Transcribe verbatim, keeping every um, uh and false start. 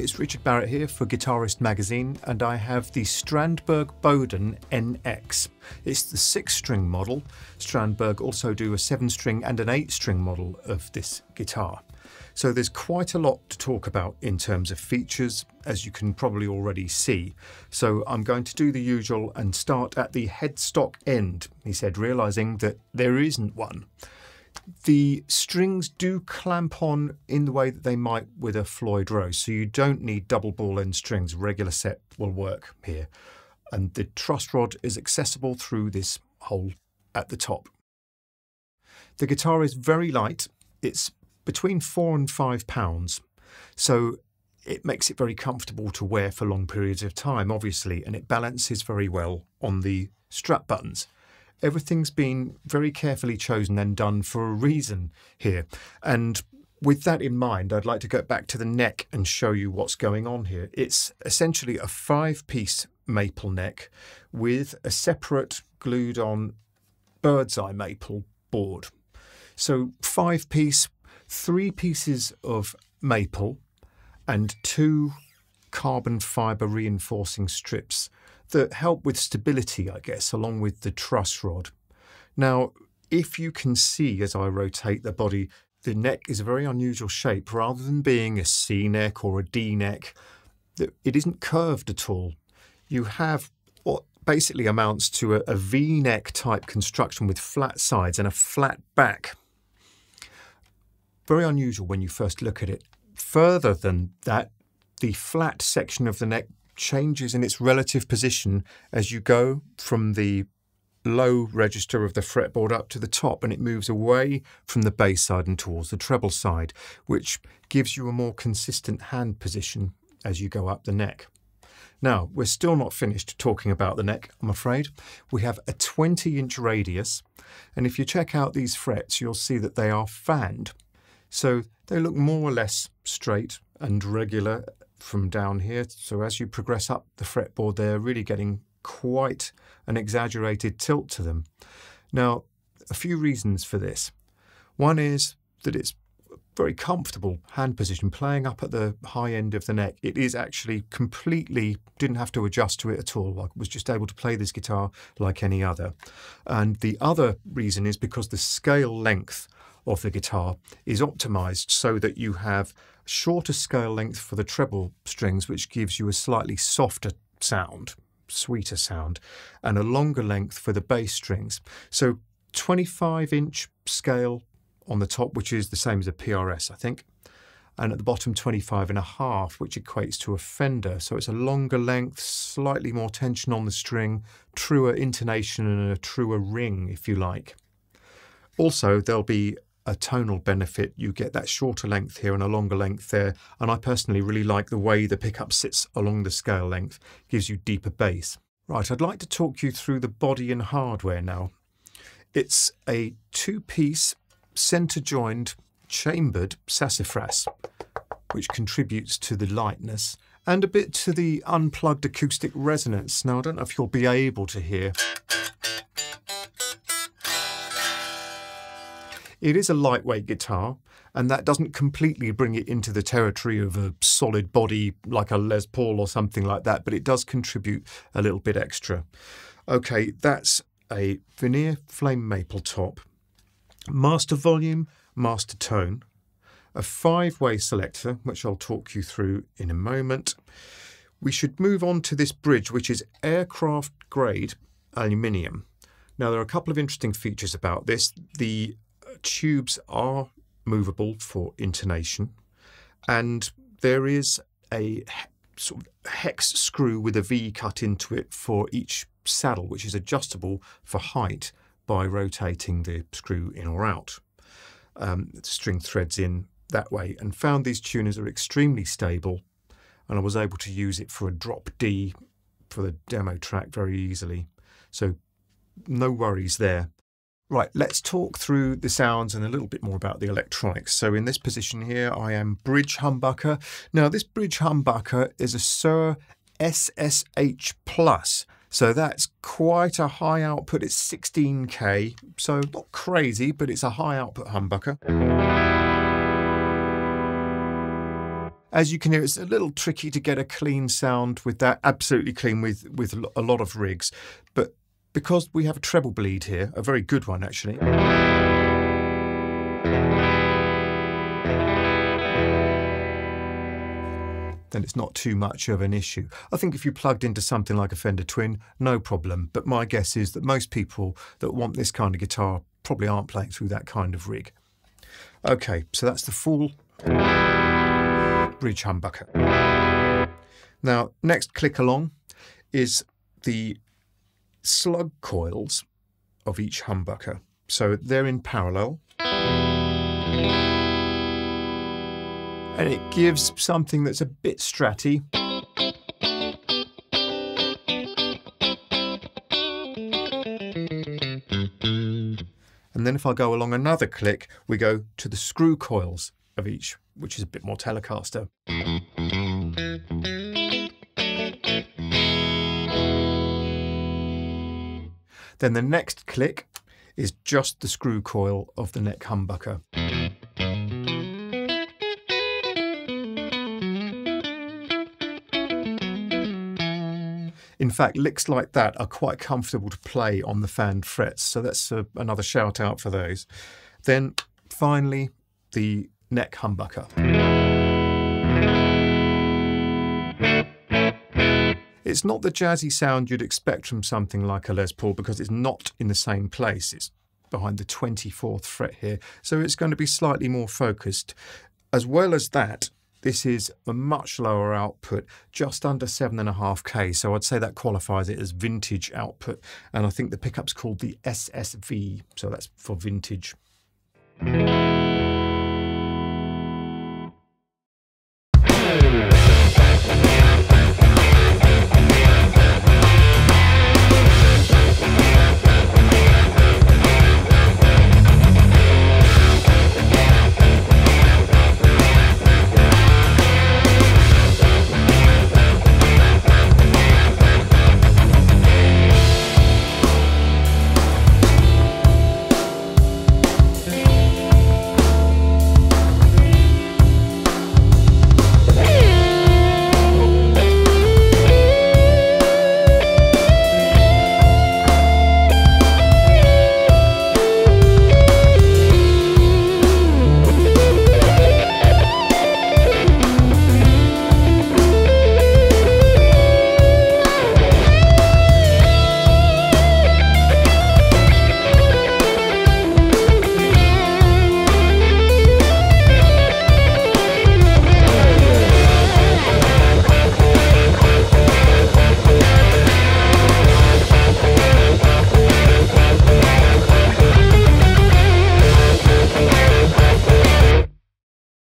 it's Richard Barrett here for Guitarist magazine, and I have the Strandberg Boden N X. It's the six string model. Strandberg also do a seven string and an eight string model of this guitar. So there's quite a lot to talk about in terms of features, as you can probably already see. So I'm going to do the usual and start at the headstock end, he said, realising that there isn't one. The strings do clamp on in the way that they might with a Floyd Rose, so you don't need double ball end strings. Regular set will work here. And the truss rod is accessible through this hole at the top. The guitar is very light. It's between four and five pounds, so it makes it very comfortable to wear for long periods of time, obviously, and it balances very well on the strap buttons. Everything's been very carefully chosen and done for a reason here. And with that in mind, I'd like to go back to the neck and show you what's going on here. It's essentially a five-piece maple neck with a separate glued-on bird's eye maple board. So five-piece, three pieces of maple and two carbon fibre reinforcing strips that help with stability, I guess, along with the truss rod. Now, if you can see as I rotate the body, the neck is a very unusual shape. Rather than being a C neck or a D neck, it isn't curved at all. You have what basically amounts to a, a V neck type construction with flat sides and a flat back. Very unusual when you first look at it. Further than that, the flat section of the neck changes in its relative position as you go from the low register of the fretboard up to the top, and it moves away from the bass side and towards the treble side, which gives you a more consistent hand position as you go up the neck. Now, we're still not finished talking about the neck, I'm afraid. We have a twenty inch radius, and if you check out these frets, you'll see that they are fanned. So they look more or less straight and regular from down here. So as you progress up the fretboard, they're really getting quite an exaggerated tilt to them. Now, a few reasons for this. One is that it's very comfortable hand position. Playing up at the high end of the neck, it is actually completely, didn't have to adjust to it at all. I was just able to play this guitar like any other. And the other reason is because the scale length of the guitar is optimized so that you have shorter scale length for the treble strings, which gives you a slightly softer sound, sweeter sound, and a longer length for the bass strings. So twenty-five inch scale on the top, which is the same as a P R S, I think, and at the bottom twenty-five and a half, which equates to a Fender. So it's a longer length, slightly more tension on the string, truer intonation and a truer ring, if you like. Also, there'll be a tonal benefit. You get that shorter length here and a longer length there, and I personally really like the way the pickup sits along the scale length. It gives you deeper bass. Right, I'd like to talk you through the body and hardware now. It's a two-piece centre-joined chambered sassafras, which contributes to the lightness and a bit to the unplugged acoustic resonance. Now, I don't know if you'll be able to hear. It is a lightweight guitar, and that doesn't completely bring it into the territory of a solid body like a Les Paul or something like that, but it does contribute a little bit extra. Okay, that's a veneer flame maple top, master volume, master tone, a five-way selector, which I'll talk you through in a moment. We should move on to this bridge, which is aircraft grade aluminium. Now, there are a couple of interesting features about this. The tubes are movable for intonation, and there is a sort of hex screw with a V cut into it for each saddle, which is adjustable for height by rotating the screw in or out. Um, the string threads in that way, and found these tuners are extremely stable, and I was able to use it for a drop D for the demo track very easily. So no worries there. Right, let's talk through the sounds and a little bit more about the electronics. So in this position here, I am bridge humbucker. Now, this bridge humbucker is a Sir S S H Plus. So that's quite a high output. It's sixteen K, so not crazy, but it's a high output humbucker. As you can hear, it's a little tricky to get a clean sound with that, absolutely clean with, with a lot of rigs. But because we have a treble bleed here, a very good one actually, then it's not too much of an issue. I think if you plugged into something like a Fender Twin, no problem. But my guess is that most people that want this kind of guitar probably aren't playing through that kind of rig. Okay, so that's the full bridge humbucker. Now, next click along is the slug coils of each humbucker. So they're in parallel. And it gives something that's a bit stratty. And then if I go along another click, we go to the screw coils of each, which is a bit more Telecaster. Then the next click is just the screw coil of the neck humbucker. In fact, licks like that are quite comfortable to play on the fanned frets, so that's a, another shout out for those. Then finally, the neck humbucker. It's not the jazzy sound you'd expect from something like a Les Paul because it's not in the same place. It's behind the twenty-fourth fret here, so it's going to be slightly more focused. As well as that, this is a much lower output, just under seven point five K, so I'd say that qualifies it as vintage output, and I think the pickup's called the S S V, so that's for vintage.